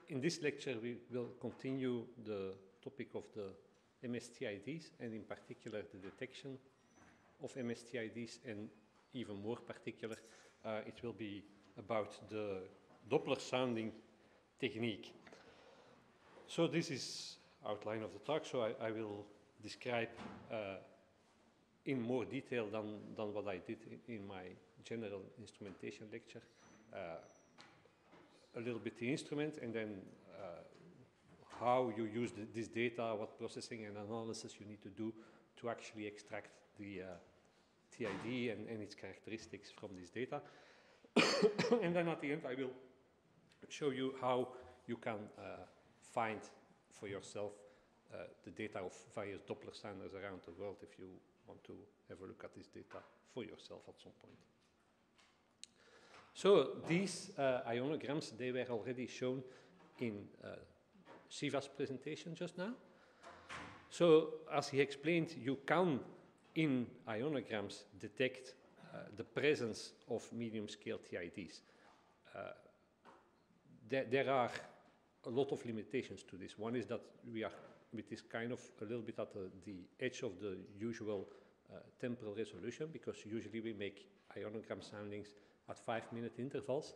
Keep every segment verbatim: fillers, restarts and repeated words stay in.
in this lecture, we will continue the topic of the M S T I Ds, and in particular the detection of M S T I Ds, and even more particular, uh, it will be about the Doppler sounding technique. So this is outline of the talk, so I, I will describe uh, in more detail than, than what I did in, in my general instrumentation lecture, uh, a little bit the instrument, and then uh, how you use the, this data, what processing and analysis you need to do to actually extract the uh, T I D and, and its characteristics from this data. And then at the end I will show you how you can uh, find for yourself uh, the data of various Doppler sounders around the world if you want to have a look at this data for yourself at some point. So these uh, ionograms, they were already shown in uh, Shiva's presentation just now. So as he explained, you can in ionograms detect uh, the presence of medium scale T I Ds. Uh, there, there are a lot of limitations to this. One is that we are with this kind of a little bit at the, the edge of the usual uh, temporal resolution, because usually we make ionogram soundings at five minute intervals.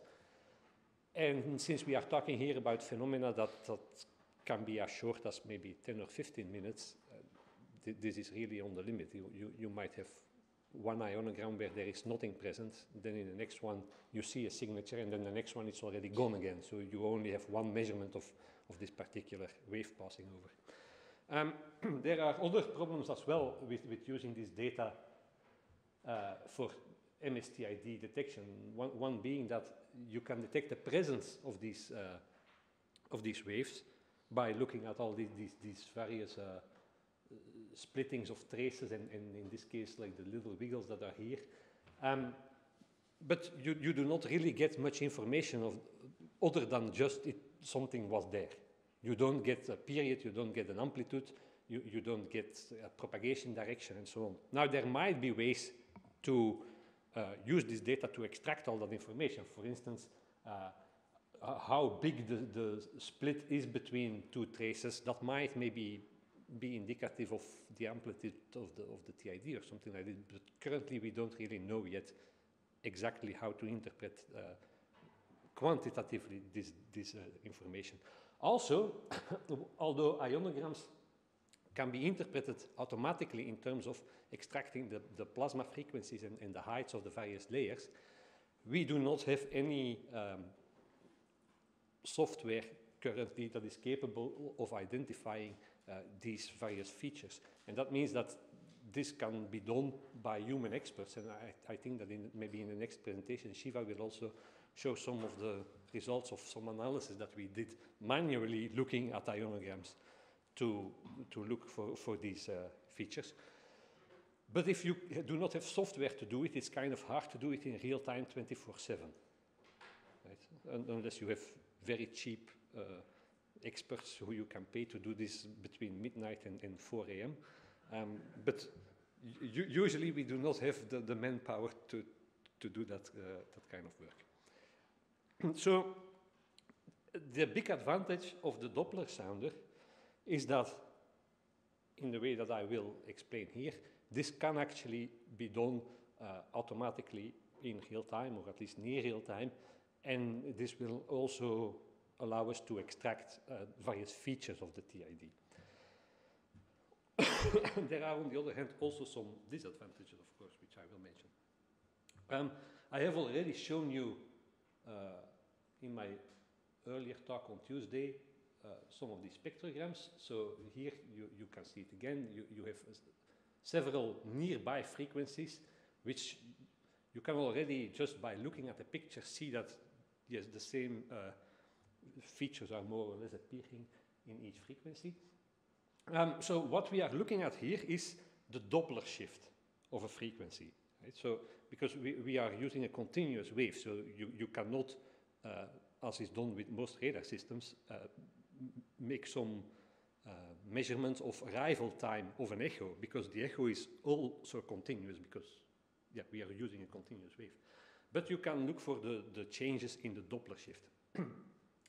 And since we are talking here about phenomena that, that can be as short as maybe ten or fifteen minutes, uh, th this is really on the limit. You, you, you might have one ionogram where there is nothing present, then in the next one you see a signature, and then the next one it's already gone again. So you only have one measurement of, of this particular wave passing over. Um, there are other problems as well with, with using this data uh, for M S T I D detection. One, one being that you can detect the presence of these, uh, of these waves by looking at all these, these, these various uh, splittings of traces, and, and in this case, like the little wiggles that are here. Um, but you, you do not really get much information of, other than just it, something was there. You don't get a period, you don't get an amplitude, you, you don't get a propagation direction, and so on. Now, there might be ways to uh, use this data to extract all that information. For instance, uh, uh, how big the, the split is between two traces, that might maybe be indicative of the amplitude of the, of the T I D or something like that. But currently, we don't really know yet exactly how to interpret uh, quantitatively this, this uh, information. Also, although ionograms can be interpreted automatically in terms of extracting the, the plasma frequencies and, and the heights of the various layers, we do not have any um, software currently that is capable of identifying uh, these various features. And that means that this can be done by human experts, and I, I think that in, maybe in the next presentation, Shiva will also show some of the results of some analysis that we did manually looking at ionograms to, to look for, for these uh, features. But if you do not have software to do it, it's kind of hard to do it in real time twenty-four seven, right? Unless you have very cheap uh, experts who you can pay to do this between midnight and, and four A M Um, but usually we do not have the, the manpower to, to do that, uh, that kind of work. So the big advantage of the Doppler sounder is that, in the way that I will explain here, this can actually be done uh, automatically in real time, or at least near real time, and this will also allow us to extract uh, various features of the T I D. There are, on the other hand, also some disadvantages, of course, which I will mention. Um, I have already shown you uh, in my earlier talk on Tuesday uh, some of these spectrograms. So here you, you can see it again. You, you have uh, several nearby frequencies, which you can already, just by looking at the picture, see that, yes, the same uh, features are more or less appearing in each frequency. Um, so what we are looking at here is the Doppler shift of a frequency. Right? So because we, we are using a continuous wave, so you, you cannot, uh, as is done with most radar systems, uh, make some uh, measurement of arrival time of an echo, because the echo is also continuous, because yeah, we are using a continuous wave. But you can look for the, the changes in the Doppler shift.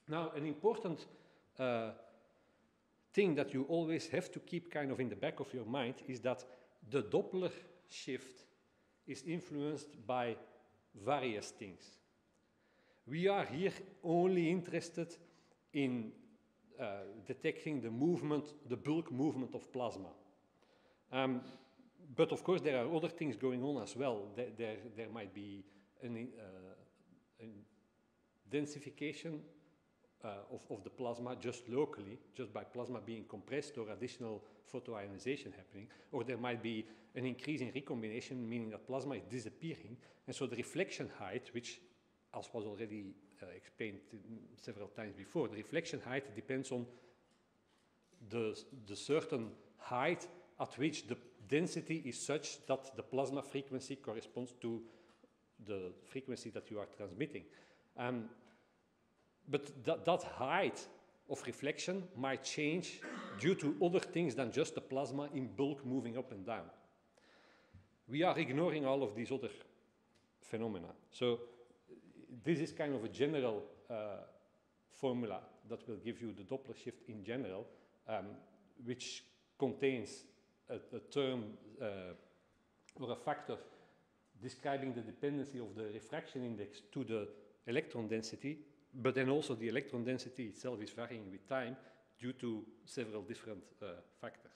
Now, an important uh, thing that you always have to keep kind of in the back of your mind is that the Doppler shift is influenced by various things. We are here only interested in uh, detecting the movement, the bulk movement of plasma. Um, but of course, there are other things going on as well. There, there, there might be an, uh, an densification uh, of, of the plasma just locally, just by plasma being compressed or additional photoionization happening, or there might be an increase in recombination, meaning that plasma is disappearing, and so the reflection height, which, as was already uh, explained several times before, the reflection height depends on the, the certain height at which the density is such that the plasma frequency corresponds to the frequency that you are transmitting. Um, but that, that height of reflection might change due to other things than just the plasma in bulk moving up and down. We are ignoring all of these other phenomena. So this is kind of a general uh, formula that will give you the Doppler shift in general, um, which contains a, a term uh, or a factor describing the dependency of the refraction index to the electron density, but then also the electron density itself is varying with time due to several different uh, factors.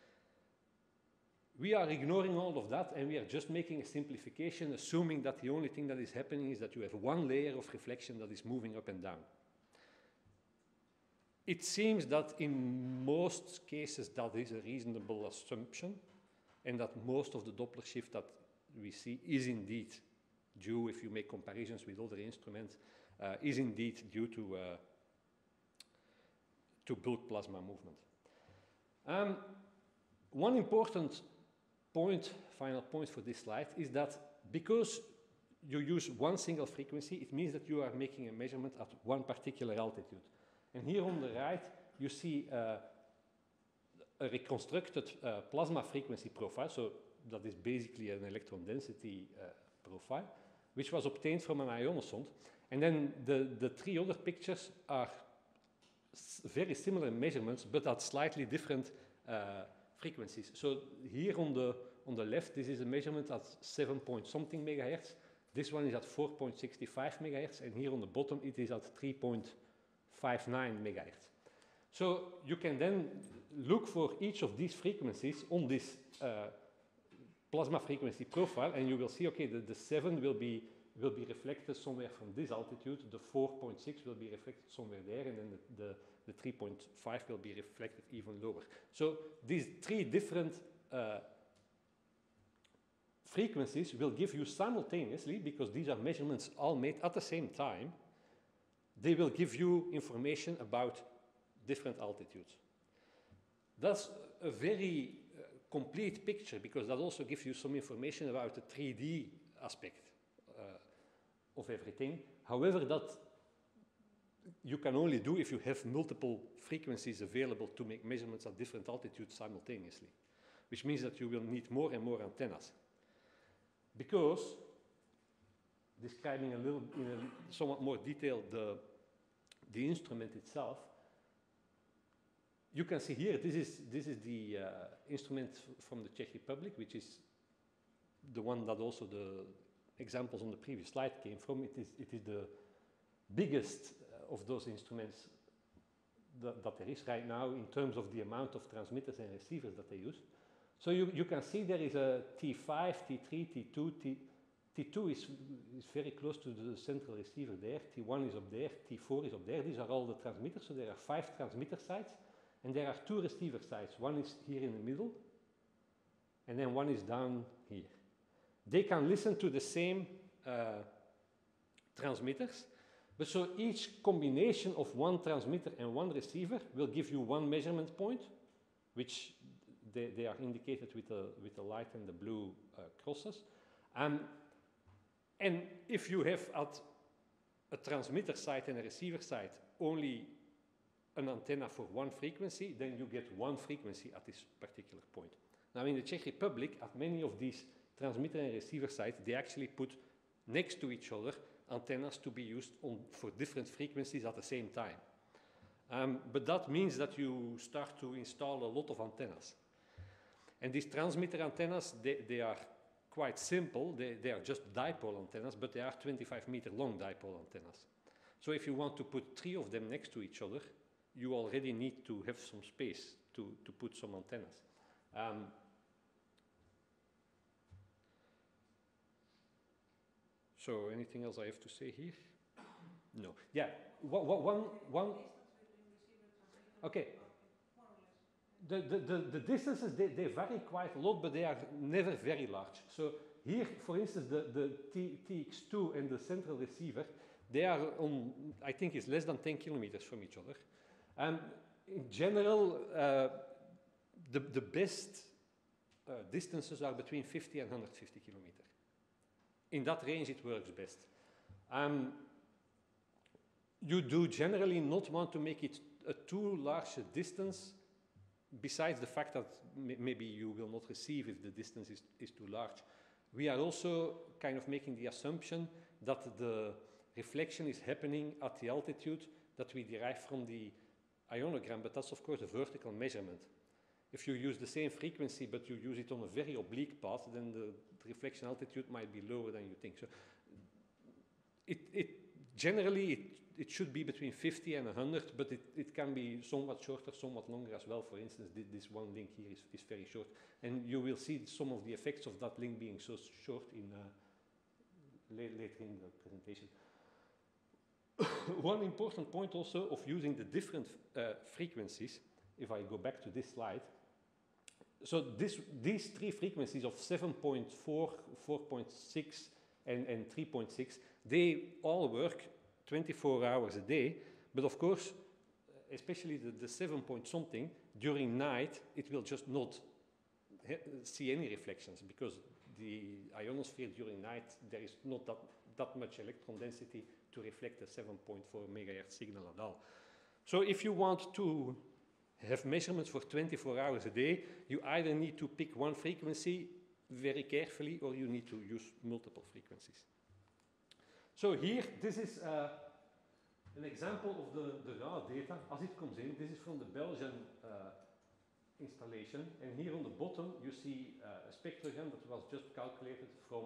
We are ignoring all of that, and we are just making a simplification, assuming that the only thing that is happening is that you have one layer of reflection that is moving up and down. It seems that in most cases that is a reasonable assumption, and that most of the Doppler shift that we see is indeed due, if you make comparisons with other instruments, uh, is indeed due to, uh, to bulk plasma movement. Um, one important point, final point for this slide, is that because you use one single frequency, it means that you are making a measurement at one particular altitude. And here on the right, you see uh, a reconstructed uh, plasma frequency profile, so that is basically an electron density uh, profile, which was obtained from an ionosonde. And then the, the three other pictures are very similar measurements, but at slightly different uh, frequencies. So here on the, on the left, this is a measurement at seven point something megahertz. This one is at four point six five megahertz, and here on the bottom, it is at three point five nine megahertz. So you can then look for each of these frequencies on this uh, plasma frequency profile, and you will see, okay, the, the seven will be, will be reflected somewhere from this altitude, the four point six will be reflected somewhere there, and then the, the, the three point five will be reflected even lower. So these three different uh, frequencies will give you simultaneously, because these are measurements all made at the same time, they will give you information about different altitudes. That's a very uh, complete picture, because that also gives you some information about the three D aspect uh, of everything. However, that you can only do if you have multiple frequencies available to make measurements at different altitudes simultaneously, which means that you will need more and more antennas. Because, describing a little in a somewhat more detail the, the instrument itself, you can see here, this is, this is the uh, instrument from the Czech Republic, which is the one that also the examples on the previous slide came from. It is, it is the biggest uh, of those instruments that, that there is right now in terms of the amount of transmitters and receivers that they use. So you, you can see there is a T five, T three, T two, T, T2 is, is very close to the central receiver there, T one is up there, T four is up there. These are all the transmitters, so there are five transmitter sites. And there are two receiver sites. One is here in the middle, and then one is down here. They can listen to the same uh, transmitters, but so each combination of one transmitter and one receiver will give you one measurement point, which they, they are indicated with the, with the light and the blue uh, crosses. Um, and if you have at a transmitter site and a receiver site only an antenna for one frequency, then you get one frequency at this particular point. Now in the Czech Republic, at many of these transmitter and receiver sites, they actually put next to each other antennas to be used on, for different frequencies at the same time. Um, but that means that you start to install a lot of antennas. And these transmitter antennas, they, they are quite simple. They, they are just dipole antennas, but they are twenty-five meter long dipole antennas. So if you want to put three of them next to each other, you already need to have some space to, to put some antennas. Um, so anything else I have to say here? No. Yeah, one, one, one. Okay. The, the, the, the distances, they, they vary quite a lot, but they are never very large. So here, for instance, the, the T, T X two and the central receiver, they are on, I think it's less than ten kilometers from each other. And in general, uh, the, the best uh, distances are between fifty and one hundred fifty kilometers. In that range, it works best. Um, you do generally not want to make it a too large a distance, besides the fact that maybe you will not receive if the distance is, is too large. We are also kind of making the assumption that the reflection is happening at the altitude that we derive from the ionogram, but that's of course a vertical measurement. If you use the same frequency, but you use it on a very oblique path, then the, the reflection altitude might be lower than you think. So it, it generally, it, it should be between fifty and one hundred, but it, it can be somewhat shorter, somewhat longer as well. For instance, this one link here is, is very short. And you will see some of the effects of that link being so short in, uh, later in the presentation. One important point also of using the different uh, frequencies, if I go back to this slide. So this, these three frequencies of seven point four, four point six, and, and three point six, they all work twenty-four hours a day, but of course, especially the, the seven point something, during night, it will just not see any reflections, because the ionosphere during night, there is not that, that much electron density to reflect a seven point four megahertz signal at all. So if you want to have measurements for twenty-four hours a day, you either need to pick one frequency very carefully, or you need to use multiple frequencies. So here, this is uh, an example of the, the raw data as it comes in. This is from the Belgian uh, installation, and here on the bottom you see uh, a spectrogram that was just calculated from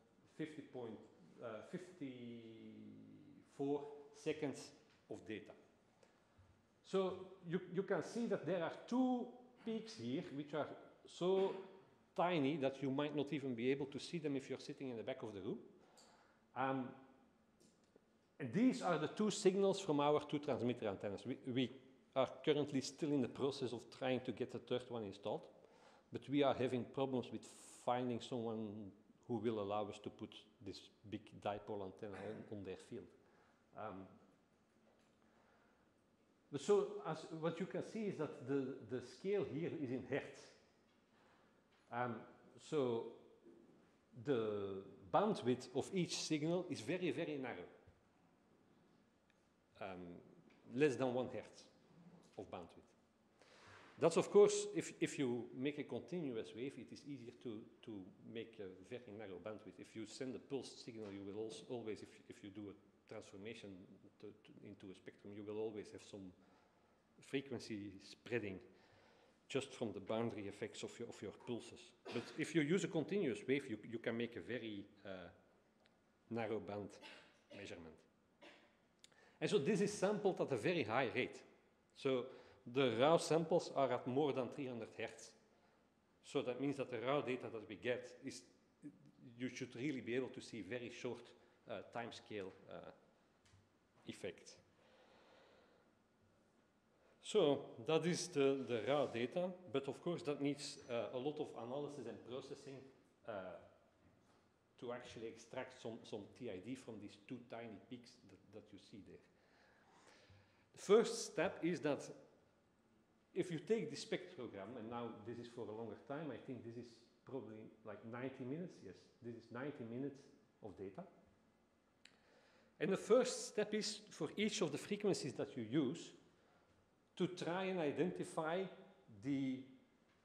fifty-four seconds of data. So you, you can see that there are two peaks here which are so tiny that you might not even be able to see them if you're sitting in the back of the room. Um, and these are the two signals from our two transmitter antennas. We, we are currently still in the process of trying to get the third one installed, but we are having problems with finding someone who will allow us to put this big dipole antenna on, on their field. Um, but so as what you can see is that the, the scale here is in hertz. Um, so the bandwidth of each signal is very, very narrow. Um, less than one hertz of bandwidth. That's of course, if, if you make a continuous wave, it is easier to, to make a very narrow bandwidth. If you send a pulsed signal, you will also always, if, if you do a transformation to, to, into a spectrum, you will always have some frequency spreading just from the boundary effects of your, of your pulses. But if you use a continuous wave, you, you can make a very uh, narrow band measurement. And so this is sampled at a very high rate. So the raw samples are at more than three hundred hertz. So that means that the raw data that we get is, you should really be able to see very short uh, time scale uh, effects. So that is the, the raw data, but of course that needs uh, a lot of analysis and processing uh, to actually extract some, some T I D from these two tiny peaks that, that you see there. The first step is that if you take the spectrogram, and now this is for a longer time, I think this is probably like ninety minutes, yes, this is ninety minutes of data. And the first step is for each of the frequencies that you use to try and identify the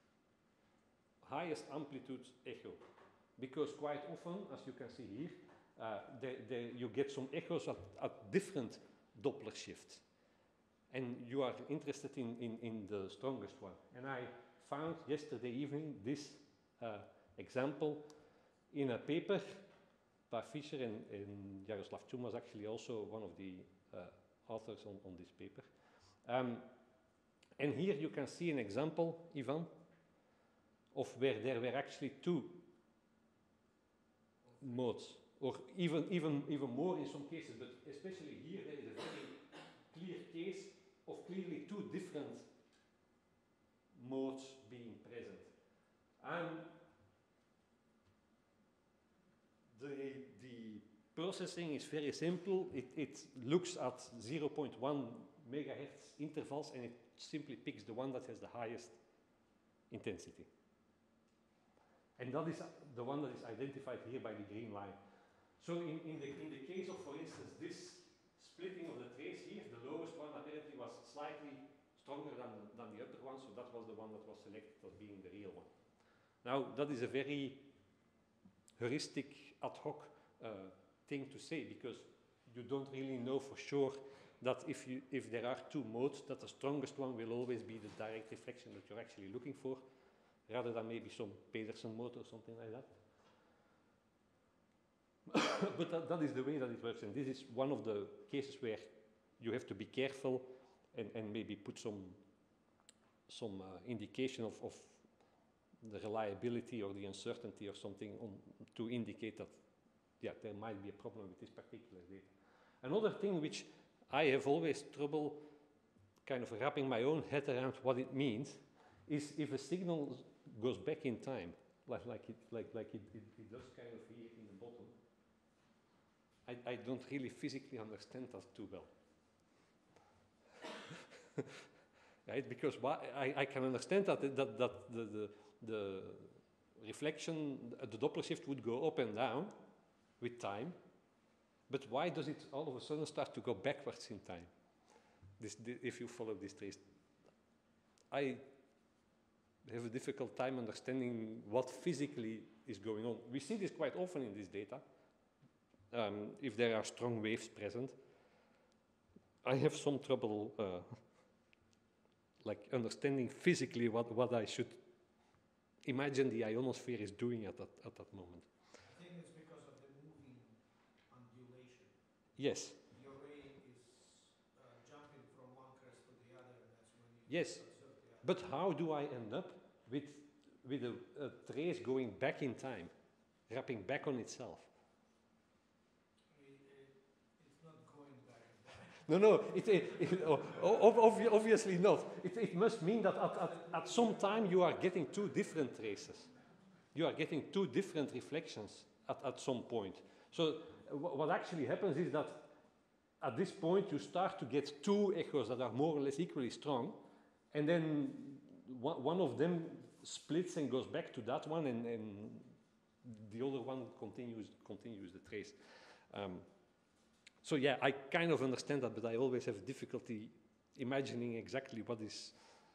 highest amplitude echo. Because quite often, as you can see here, uh, they, they, you get some echoes at, at different Doppler shifts. And you are interested in, in, in the strongest one. And I found yesterday evening this uh, example in a paper by Fischer, and, and Jaroslav Chum was actually also one of the uh, authors on, on this paper. Um, and here you can see an example, Ivan, of where there were actually two modes, or even, even, even more in some cases, but especially here there is a very clear case of clearly two different modes being present. And the, the processing is very simple. It, it looks at zero point one megahertz intervals and it simply picks the one that has the highest intensity. And that is the one that is identified here by the green line. So in, in, the, in the case of, for instance, this splitting of the trace here, the lowest one apparently was slightly stronger than, than the upper one, so that was the one that was selected as being the real one. Now, that is a very heuristic, ad hoc uh, thing to say, because you don't really know for sure that if, you, if there are two modes, that the strongest one will always be the direct reflection that you're actually looking for, rather than maybe some Pedersen mode or something like that. But that, that is the way that it works, and this is one of the cases where you have to be careful and, and maybe put some, some uh, indication of, of the reliability or the uncertainty or something on, to indicate that, yeah, there might be a problem with this particular data. Another thing which I have always trouble kind of wrapping my own head around what it means is if a signal goes back in time, like, like, it, like, like it, it, it does kind of here in the bottom. I, I don't really physically understand that too well. Right? Because why, I, I can understand that, that, that the, the, the reflection, the Doppler shift would go up and down with time, but why does it all of a sudden start to go backwards in time? This, the, if you follow this trace, I have a difficult time understanding what physically is going on. We see this quite often in this data. Um, if there are strong waves present, I have some trouble uh, like understanding physically what, what I should imagine the ionosphere is doing at that, at that moment. I think it's because of the moving undulation. Yes. Your ray is uh, jumping from one crest to the other, and that's when you yes. observe the other. But how do I end up with, with a, a trace going back in time, wrapping back on itself? No, no, it, it, it, oh, ob obviously not. It, it must mean that at, at, at some time you are getting two different traces. You are getting two different reflections at, at some point. So what actually happens is that at this point you start to get two echoes that are more or less equally strong, and then one, one of them splits and goes back to that one, and, and the other one continues, continues the trace. Um, So yeah, I kind of understand that, but I always have difficulty imagining exactly what is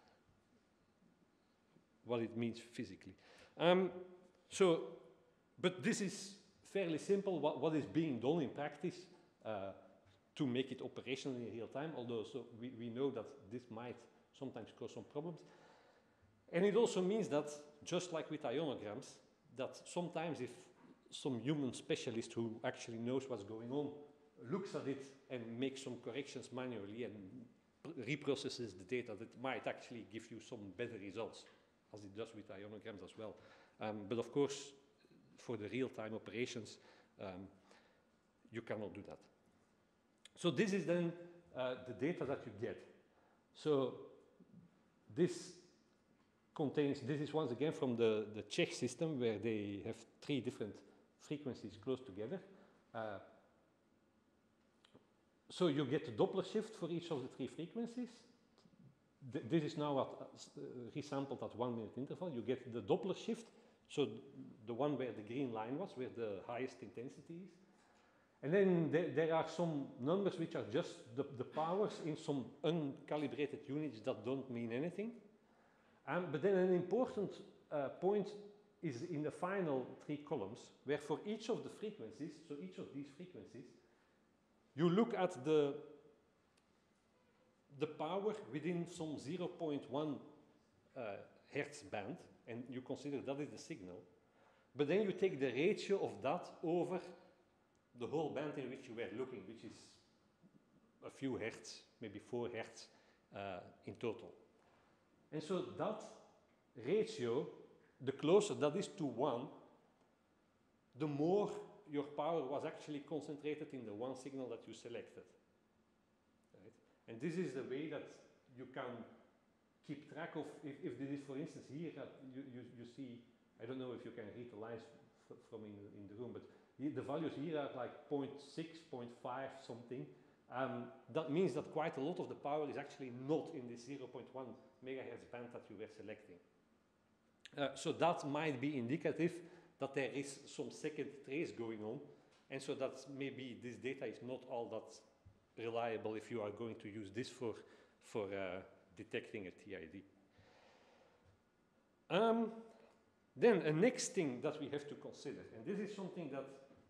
what it means physically. Um, so, but this is fairly simple. What, what is being done in practice uh, to make it operational in real time? Although, so we, we know that this might sometimes cause some problems, and it also means that just like with ionograms, that sometimes if some human specialist who actually knows what's going on looks at it and makes some corrections manually and reprocesses the data, that might actually give you some better results, as it does with ionograms as well. Um, but of course, for the real-time operations, um, you cannot do that. So this is then uh, the data that you get. So this contains, this is once again from the, the Czech system, where they have three different frequencies close together. Uh, So you get the Doppler shift for each of the three frequencies. Th this is now at, uh, resampled at one minute interval. You get the Doppler shift, so the one where the green line was, where the highest intensity is. And then there, there are some numbers which are just the, the powers in some uncalibrated units that don't mean anything. Um, but then an important uh, point is in the final three columns, where for each of the frequencies, so each of these frequencies, you look at the, the power within some zero point one uh, hertz band, and you consider that is the signal. But then you take the ratio of that over the whole band in which you were looking, which is a few hertz, maybe four hertz uh, in total. And so that ratio, the closer that is to one, the more your power was actually concentrated in the one signal that you selected. Right? And this is the way that you can keep track of, if, if this is, for instance, here, uh, you, you, you see, I don't know if you can read the lines from in, in the room, but here, the values here are like zero point six, zero point five something. Um, that means that quite a lot of the power is actually not in this zero point one megahertz band that you were selecting. Uh, so that might be indicative that there is some second trace going on, and so that maybe this data is not all that reliable if you are going to use this for, for uh, detecting a T I D. Um, then a next thing that we have to consider, and this is something that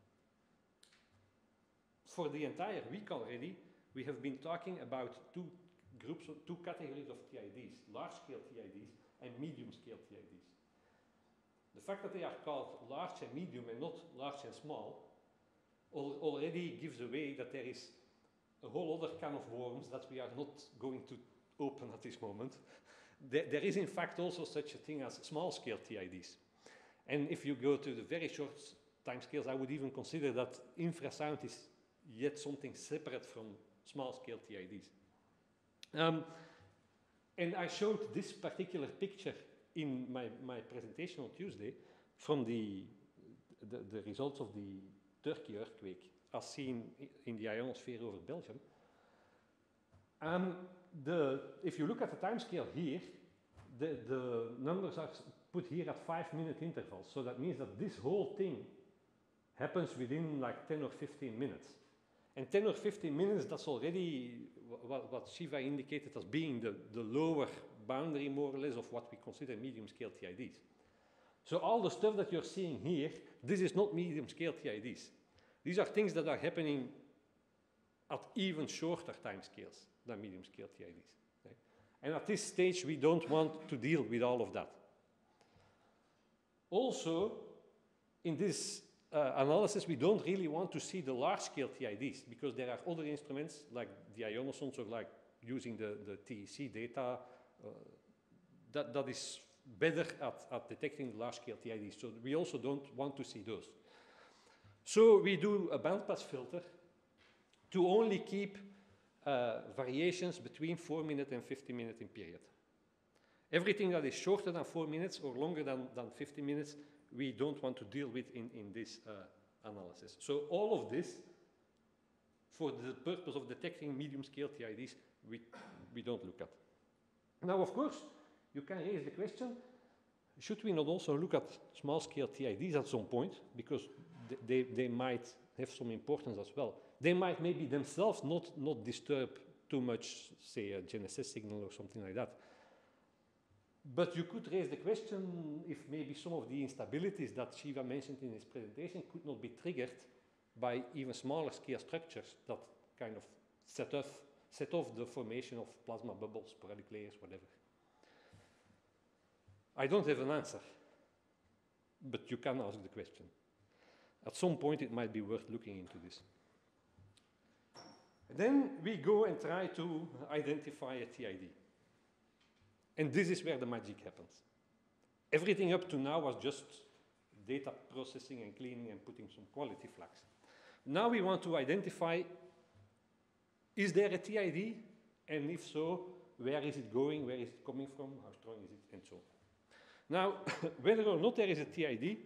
for the entire week already, we have been talking about two groups, two categories of T I Ds, large-scale T I Ds and medium-scale T I Ds. The fact that they are called large and medium and not large and small al already gives away that there is a whole other can of worms that we are not going to open at this moment. There, there is in fact also such a thing as small-scale T I Ds. And if you go to the very short timescales, I would even consider that infrasound is yet something separate from small-scale T I Ds. Um, and I showed this particular picture in my, my presentation on Tuesday from the, the, the results of the Turkey earthquake as seen in the ionosphere over Belgium. Um, the, if you look at the timescale here, the, the numbers are put here at five minute intervals. So that means that this whole thing happens within like ten or fifteen minutes. And ten or fifteen minutes, that's already what, what Shiva indicated as being the, the lower boundary, more or less, of what we consider medium-scale T I Ds. So all the stuff that you're seeing here, this is not medium-scale T I Ds. These are things that are happening at even shorter timescales than medium-scale T I Ds. Right? And at this stage, we don't want to deal with all of that. Also, in this Uh, analysis, we don't really want to see the large-scale T I Ds because there are other instruments like the ionosondes or like using the, the T E C data uh, that, that is better at, at detecting large-scale T I Ds. So we also don't want to see those. So we do a bandpass filter to only keep uh, variations between four minute and fifty minute in period. Everything that is shorter than four minutes or longer than, than fifty minutes, we don't want to deal with in, in this uh, analysis. So all of this, for the purpose of detecting medium-scale T I Ds, we, we don't look at. Now, of course, you can raise the question, should we not also look at small-scale T I Ds at some point? Because th they, they might have some importance as well. They might maybe themselves not, not disturb too much, say, a G N S S signal or something like that. But you could raise the question if maybe some of the instabilities that Shiva mentioned in his presentation could not be triggered by even smaller scale structures that kind of set off, set off the formation of plasma bubbles, sporadic layers, whatever. I don't have an answer, but you can ask the question. At some point it might be worth looking into this. Then we go and try to identify a T I D. And this is where the magic happens. Everything up to now was just data processing and cleaning and putting some quality flags. Now we want to identify, is there a T I D? And if so, where is it going? Where is it coming from? How strong is it? And so on. Now, whether or not there is a T I D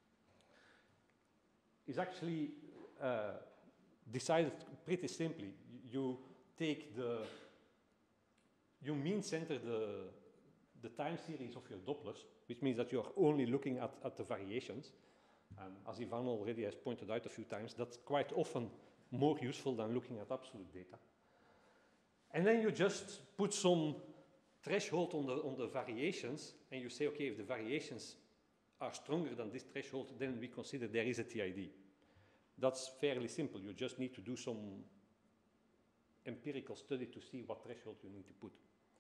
is actually uh, decided pretty simply. You take the You mean center the, the time series of your Dopplers, which means that you're only looking at, at the variations. Um, as Ivan already has pointed out a few times, that's quite often more useful than looking at absolute data. And then you just put some threshold on the, on the variations, and you say, okay, if the variations are stronger than this threshold, then we consider there is a T I D. That's fairly simple. You just need to do some empirical study to see what threshold you need to put.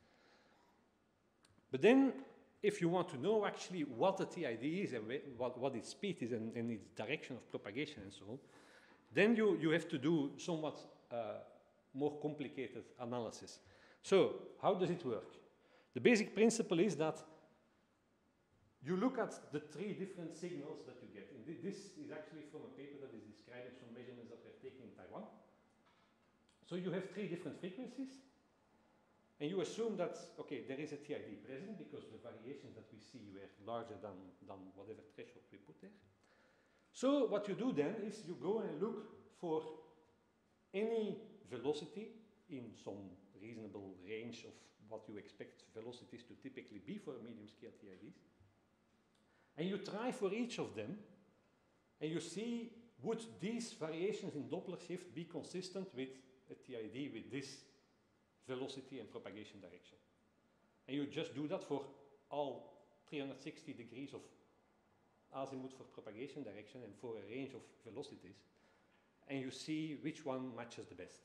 But then, if you want to know actually what the T I D is and what, what its speed is and, and its direction of propagation and so on, then you, you have to do somewhat uh, more complicated analysis. So, how does it work? The basic principle is that you look at the three different signals that you get. And th this is actually from a paper that is describing some measurements that were taken in Taiwan. So you have three different frequencies, and you assume that, okay, there is a T I D present because the variations that we see were larger than, than whatever threshold we put there. So what you do then is you go and look for any velocity in some reasonable range of what you expect velocities to typically be for medium-scale T I Ds. And you try for each of them, and you see, would these variations in Doppler shift be consistent with a T I D with this velocity and propagation direction? And you just do that for all three hundred sixty degrees of azimuth for propagation direction and for a range of velocities, and you see which one matches the best.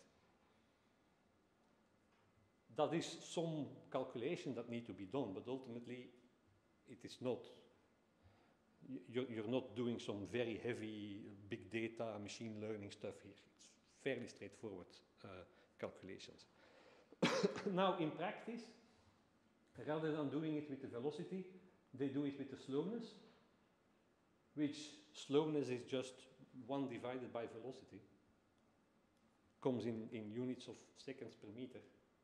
That is some calculation that need to be done, but ultimately it is not. You're, you're not doing some very heavy big data machine learning stuff here. It's fairly straightforward uh, calculations. Now in practice, rather than doing it with the velocity, they do it with the slowness, which slowness is just one divided by velocity. Comes in, in units of seconds per meter.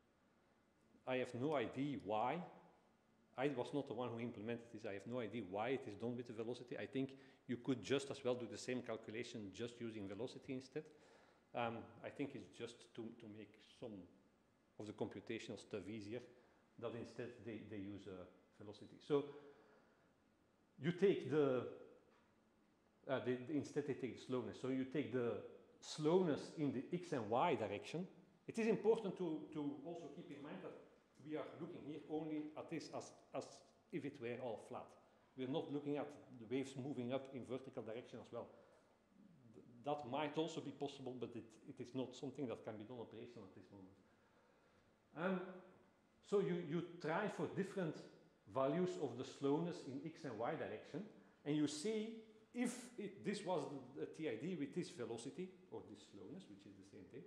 I have no idea why. I was not the one who implemented this. I have no idea why it is done with the velocity. I think you could just as well do the same calculation just using velocity instead. Um, I think it's just to, to make some of the computational stuff easier, that instead they, they use uh, velocity. So you take the, uh, they, instead they take the slowness. So you take the slowness in the x and y direction. It is important to, to also keep in mind that we are looking here only at this as, as if it were all flat. We are not looking at the waves moving up in vertical direction as well. Th that might also be possible, but it, it is not something that can be done operational at this moment. Um, so you, you try for different values of the slowness in x and y direction, and you see if it, this was the, the T I D with this velocity, or this slowness, which is the same thing,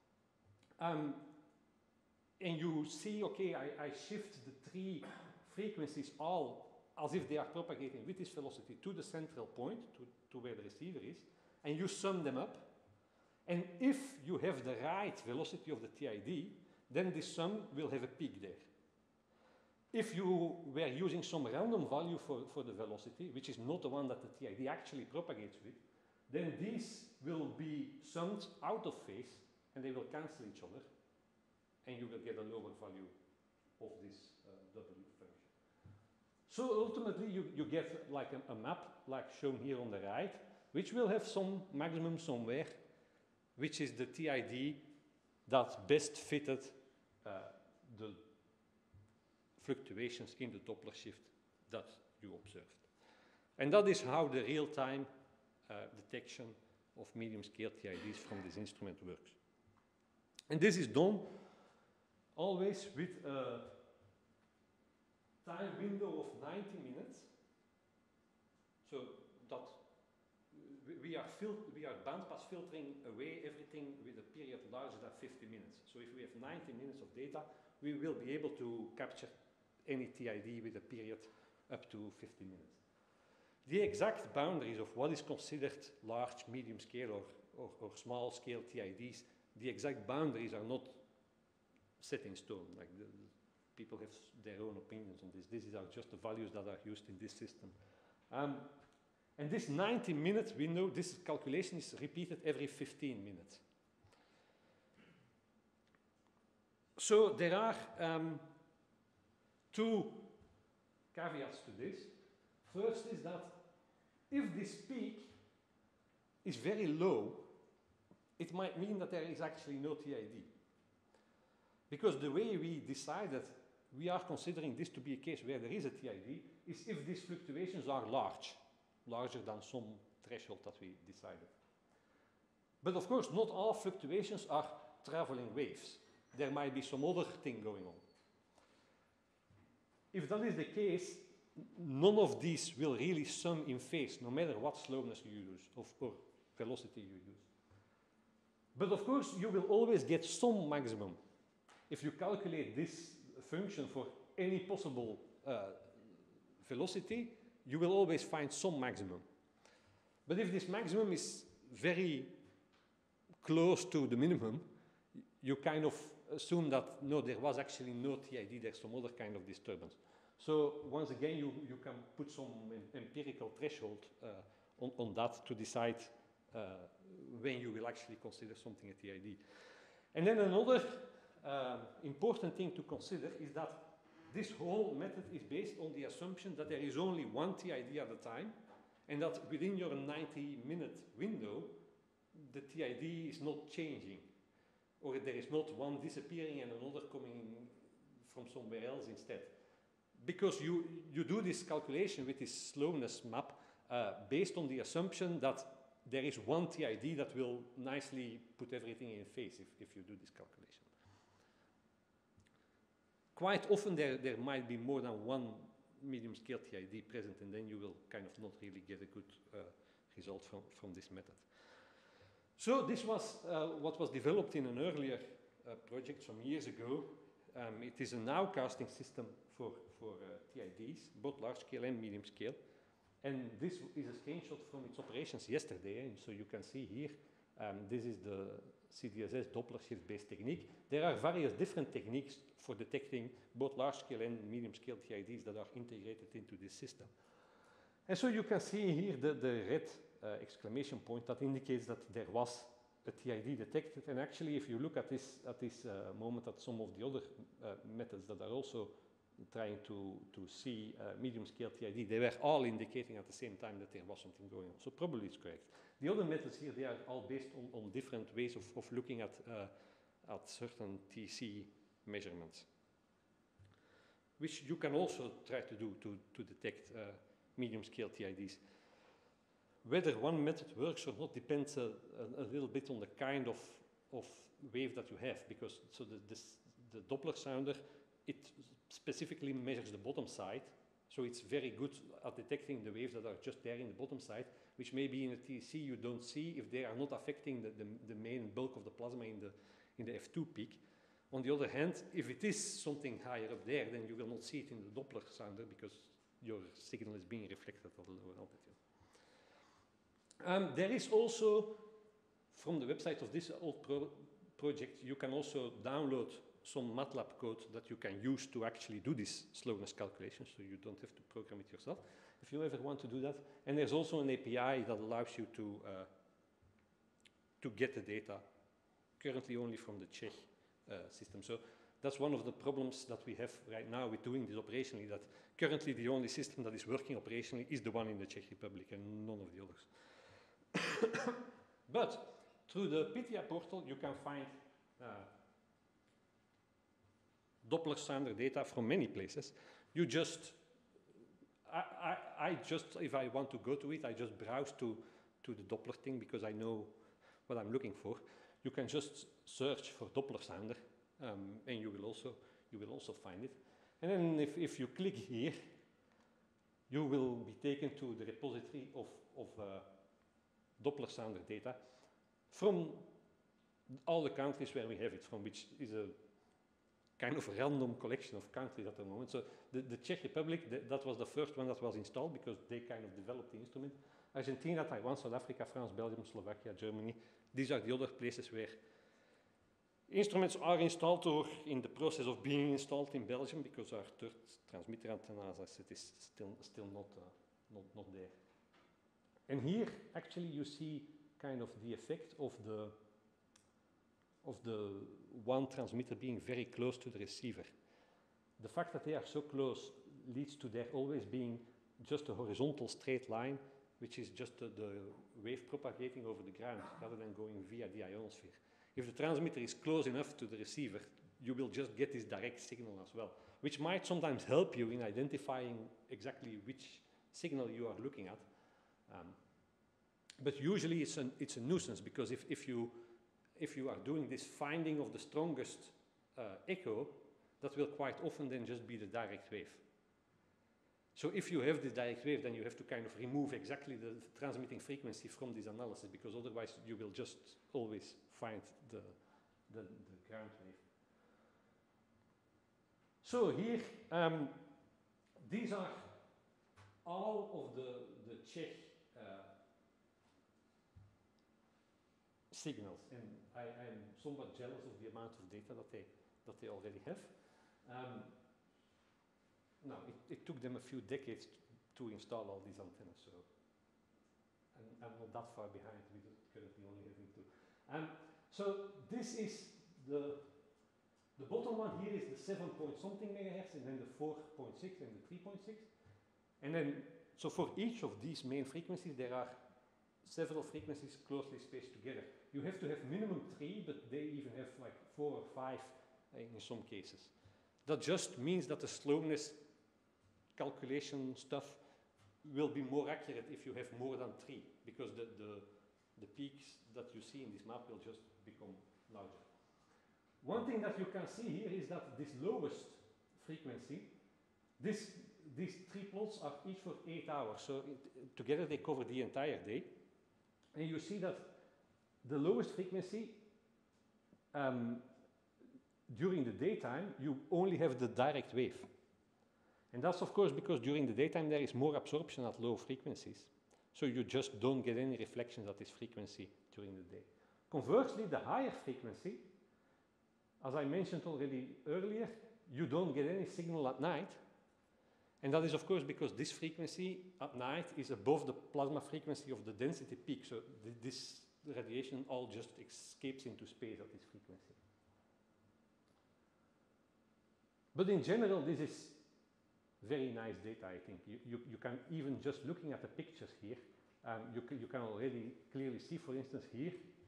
um, and you see, okay, I, I shift the three frequencies all as if they are propagating with this velocity to the central point, to, to where the receiver is, and you sum them up. And if you have the right velocity of the T I D, then this sum will have a peak there. If you were using some random value for, for the velocity, which is not the one that the T I D actually propagates with, then these will be summed out of phase, and they will cancel each other, and you will get a lower value of this uh, W function. So ultimately you, you get like a, a map like shown here on the right, which will have some maximum somewhere, which is the T I D that best fitted uh, the fluctuations in the Doppler shift that you observed. And that is how the real-time uh, detection of medium-scale T I Ds from this instrument works. And this is done always with a time window of ninety minutes. So that we are, we are bandpass filtering away everything with a period larger than fifty minutes. So if we have ninety minutes of data, we will be able to capture any T I D with a period up to fifty minutes. The exact boundaries of what is considered large, medium scale or, or, or small scale T I Ds, the exact boundaries are not set in stone. Like the, the people have their own opinions on this. These are just the values that are used in this system. Um, and this ninety minute window, this calculation is repeated every fifteen minutes. So there are um, two caveats to this. First is that if this peak is very low, it might mean that there is actually no T I D. Because the way we decided we are considering this to be a case where there is a T I D, is if these fluctuations are large, larger than some threshold that we decided. But of course, not all fluctuations are traveling waves. There might be some other thing going on. If that is the case, none of these will really sum in phase, no matter what slowness you use or, or velocity you use. But of course, you will always get some maximum. If you calculate this function for any possible uh, velocity, you will always find some maximum. But if this maximum is very close to the minimum, you kind of assume that, no, there was actually no T I D, there's some other kind of disturbance. So once again, you, you can put some empirical threshold uh, on, on that to decide uh, when you will actually consider something a T I D. And then another uh, important thing to consider is that this whole method is based on the assumption that there is only one T I D at a time, and that within your ninety minute window, the T I D is not changing, or there is not one disappearing and another coming from somewhere else instead. Because you, you do this calculation with this slowness map uh, based on the assumption that there is one T I D that will nicely put everything in phase if, if you do this calculation. Quite often there, there might be more than one medium scale T I D present, and then you will kind of not really get a good uh, result from, from this method. So this was uh, what was developed in an earlier uh, project some years ago. Um, it is a nowcasting system for, for uh, T I Ds, both large scale and medium scale. And this is a screenshot from its operations yesterday. And so you can see here, um, this is the C D S S Doppler shift-based technique. There are various different techniques for detecting both large scale and medium scale T I Ds that are integrated into this system. And so you can see here the, the red uh, exclamation point that indicates that there was a T I D detected. And actually, if you look at this, at this uh, moment at some of the other uh, methods that are also trying to, to see uh, medium scale T I D, they were all indicating at the same time that there was something going on. So probably it's correct. The other methods here, they are all based on, on different ways of, of looking at, uh, at certain T C measurements, which you can also try to do to, to detect uh, medium scale T I Ds. Whether one method works or not depends a, a, a little bit on the kind of, of wave that you have, because so the, this, the Doppler sounder, it specifically measures the bottom side, so it's very good at detecting the waves that are just there in the bottom side, which maybe in a T C you don't see if they are not affecting the, the, the main bulk of the plasma in the, in the F two peak. On the other hand, if it is something higher up there, then you will not see it in the Doppler sounder because your signal is being reflected at a lower altitude. Um, there is also, from the website of this old pro project, you can also download some MATLAB code that you can use to actually do this slowness calculation, so you don't have to program it yourself if you ever want to do that. And there's also an A P I that allows you to, uh, to get the data, currently only from the Czech uh, system. So that's one of the problems that we have right now with doing this operationally, that currently the only system that is working operationally is the one in the Czech Republic and none of the others. But through the PYTHIA portal, you can find uh, Doppler sounder data from many places. You just, I, I, I just, if I want to go to it, I just browse to, to the Doppler thing because I know what I'm looking for. You can just search for Doppler sounder, um, and you will also, you will also find it. And then if, if you click here, you will be taken to the repository of, of uh, Doppler sounder data from all the countries where we have it from, which is a kind of random collection of countries at the moment. So the, the Czech Republic, the, that was the first one that was installed because they kind of developed the instrument. Argentina, Taiwan, South Africa, France, Belgium, Slovakia, Germany. These are the other places where instruments are installed or in the process of being installed in Belgium because our third transmitter antenna, as I said, is still, still not, uh, not, not there. And here, actually, you see kind of the effect of the of the one transmitter being very close to the receiver. The fact that they are so close leads to there always being just a horizontal straight line, which is just the, the wave propagating over the ground rather than going via the ionosphere. If the transmitter is close enough to the receiver, you will just get this direct signal as well, which might sometimes help you in identifying exactly which signal you are looking at. Um, but usually it's, an, it's a nuisance, because if, if, you, if you are doing this finding of the strongest uh, echo, that will quite often then just be the direct wave. So if you have this direct wave, then you have to kind of remove exactly the transmitting frequency from this analysis, because otherwise you will just always find the, the, the ground wave. So here, um, these are all of the, the Czech uh, signals, and I am somewhat jealous of the amount of data that they, that they already have. Um, now, it, it took them a few decades to, to install all these antennas, so and I'm not that far behind. We currently only having two. Um, so this is the the bottom one here is the seven point something megahertz, and then the four point six and the three point six, and then so for each of these main frequencies there are several frequencies closely spaced together. You have to have minimum three, but they even have like four or five in some cases. That just means that the slowness calculation stuff will be more accurate if you have more than three, because the, the, the peaks that you see in this map will just become larger. One thing that you can see here is that this lowest frequency, this, these three plots are each for eight hours, so it, together they cover the entire day. And you see that the lowest frequency, um, during the daytime, you only have the direct wave. And that's of course because during the daytime there is more absorption at low frequencies. So you just don't get any reflections at this frequency during the day. Conversely, the higher frequency, as I mentioned already earlier, you don't get any signal at night. And that is of course because this frequency at night is above the plasma frequency of the density peak. So th this radiation all just escapes into space at this frequency. But in general, this is very nice data, I think. You, you, you can, even just looking at the pictures here, um, you, can, you can already clearly see, for instance, here,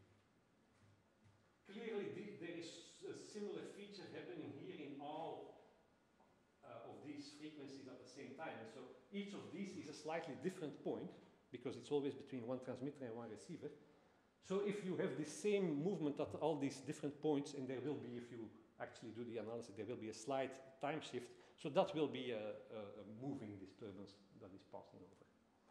clearly th there is a similar feature happening here in all uh, of these frequencies at the same time. And so each of these is a slightly different point, because it's always between one transmitter and one receiver. So if you have the same movement at all these different points, and there will be, if you actually do the analysis, there will be a slight time shift. So that will be a, a, a moving disturbance that is passing over.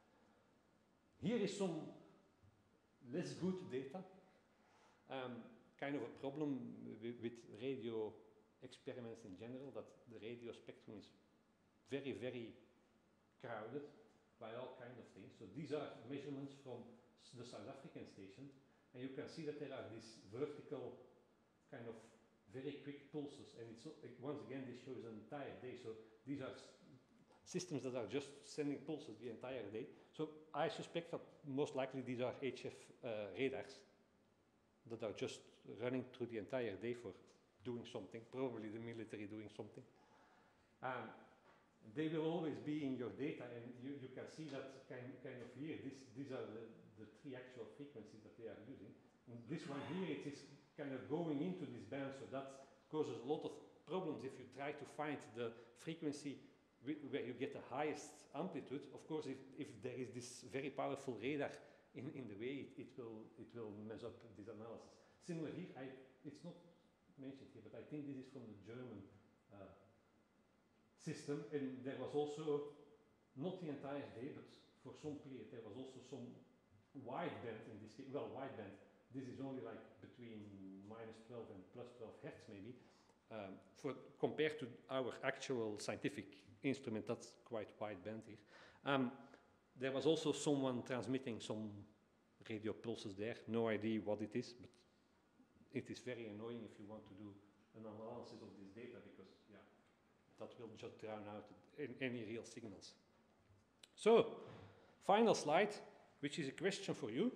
Here is some less good data. Um, kind of a problem with, with radio experiments in general, that the radio spectrum is very, very crowded by all kinds of things. So these are measurements from the South African station, and you can see that there are these vertical kind of very quick pulses, and it's it, once again this shows an entire day. So these are systems that are just sending pulses the entire day. So I suspect that most likely these are H F uh, radars that are just running through the entire day for doing something, probably the military doing something. Um, they will always be in your data, and you, you can see that kind, kind of here. This, these are the, the three actual frequencies that they are using. And this one here, it is kind of going into this band, so that causes a lot of problems if you try to find the frequency where you get the highest amplitude. Of course, if, if there is this very powerful radar in, in the way, it, it, will, it will mess up this analysis. Similar here, I, it's not mentioned here, but I think this is from the German uh, system, and there was also, not the entire day, but for some period, there was also some wideband in this case, well, wideband. This is only like between minus twelve and plus twelve hertz maybe. Um, for, compared to our actual scientific instrument, that's quite wide band here. Um, there was also someone transmitting some radio pulses there. No idea what it is, but it is very annoying if you want to do an analysis of this data, because yeah, that will just drown out any real signals. So, final slide, which is a question for you.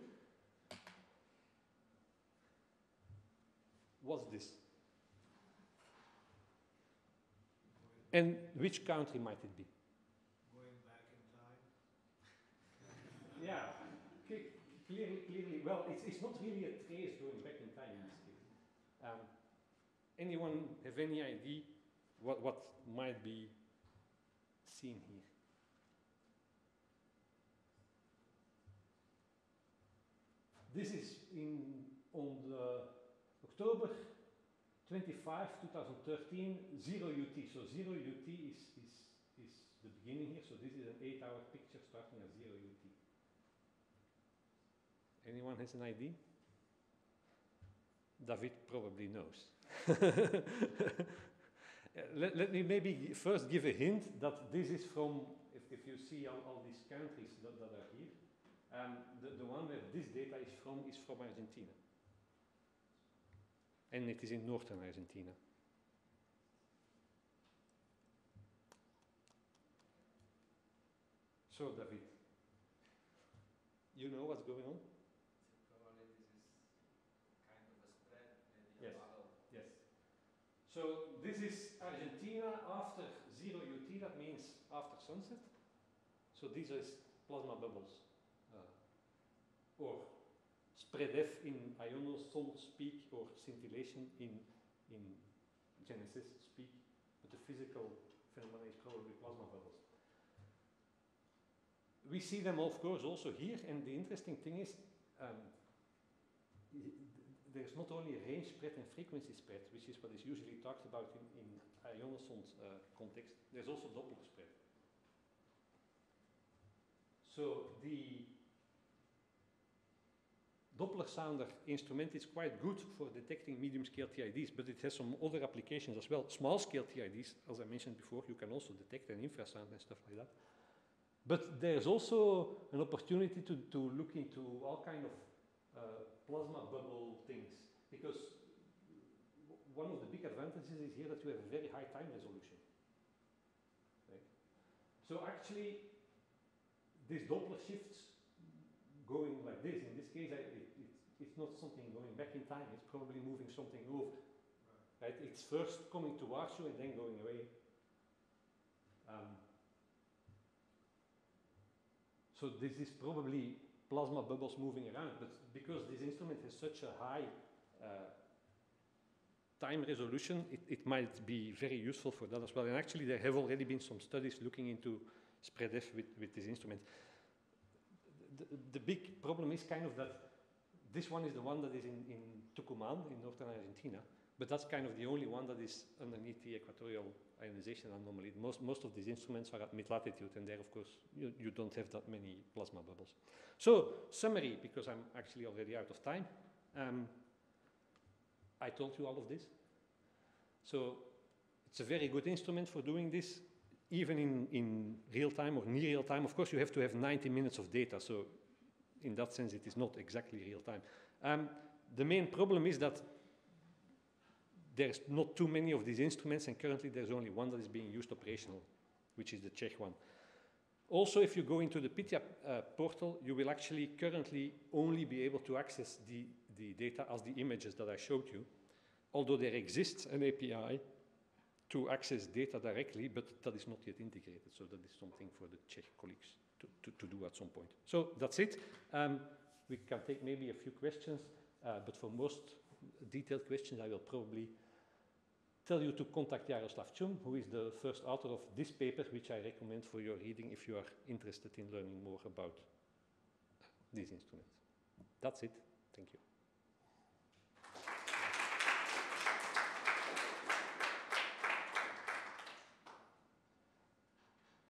What's this? And which country might it be? Going back in time. Yeah, clearly, clearly, well, it's, it's not really a trace going back in time in this case. Um, anyone have any idea what, what might be seen here? This is in on the October twenty-fifth, two thousand thirteen, zero U T. So zero U T is, is, is the beginning here. So this is an eight hour picture starting at zero U T. Anyone has an idea? David probably knows. let, let me maybe first give a hint that this is from, if, if you see all, all these countries that, that are here, um, the, the one where this data is from is from Argentina. And it is in northern Argentina. So, David, you know what's going on? Probably this is kind of a spread, maybe Yes. a model. Yes. So this is Argentina after zero U T, that means after sunset. So these are plasma bubbles, uh, or spread F in ionoson speak, or scintillation in, in Genesis speak, but the physical phenomenon is probably plasma bubbles. We see them, of course, also here, and the interesting thing is, um, there's not only a range spread and frequency spread, which is what is usually talked about in, in ionoson uh, context, there's also Doppler spread. So the Doppler sounder instrument is quite good for detecting medium scale T I Ds, but it has some other applications as well. Small scale T I Ds, as I mentioned before, you can also detect an infrasound and stuff like that. But there's also an opportunity to, to look into all kind of uh, plasma bubble things, because one of the big advantages is here that you have a very high time resolution. Right? So actually, this Doppler shifts going like this. In this case, I, it, it, it's not something going back in time, it's probably moving something over. Right? Right? It's first coming towards you and then going away. Um, So this is probably plasma bubbles moving around, but because this instrument has such a high uh, time resolution, it, it might be very useful for that as well. And actually there have already been some studies looking into spread F with, with this instrument. The, the big problem is kind of that this one is the one that is in, in Tucumán, in northern Argentina, but that's kind of the only one that is underneath the equatorial ionization anomaly. Most, most of these instruments are at mid-latitude, and there, of course, you, you don't have that many plasma bubbles. So, summary, because I'm actually already out of time. Um, I told you all of this. So, it's a very good instrument for doing this, even in, in real time or near real time. Of course, you have to have ninety minutes of data, so in that sense, it is not exactly real time. Um, the main problem is that there's not too many of these instruments, and currently there's only one that is being used operational, which is the Czech one. Also, if you go into the PYTHIA uh, portal, you will actually currently only be able to access the, the data as the images that I showed you, although there exists an A P I to access data directly, but that is not yet integrated, so that is something for the Czech colleagues to, to, to do at some point. So that's it. Um, we can take maybe a few questions, uh, but for most detailed questions, I will probably tell you to contact Jaroslav Chum, who is the first author of this paper, which I recommend for your reading if you are interested in learning more about these instruments. That's it. Thank you.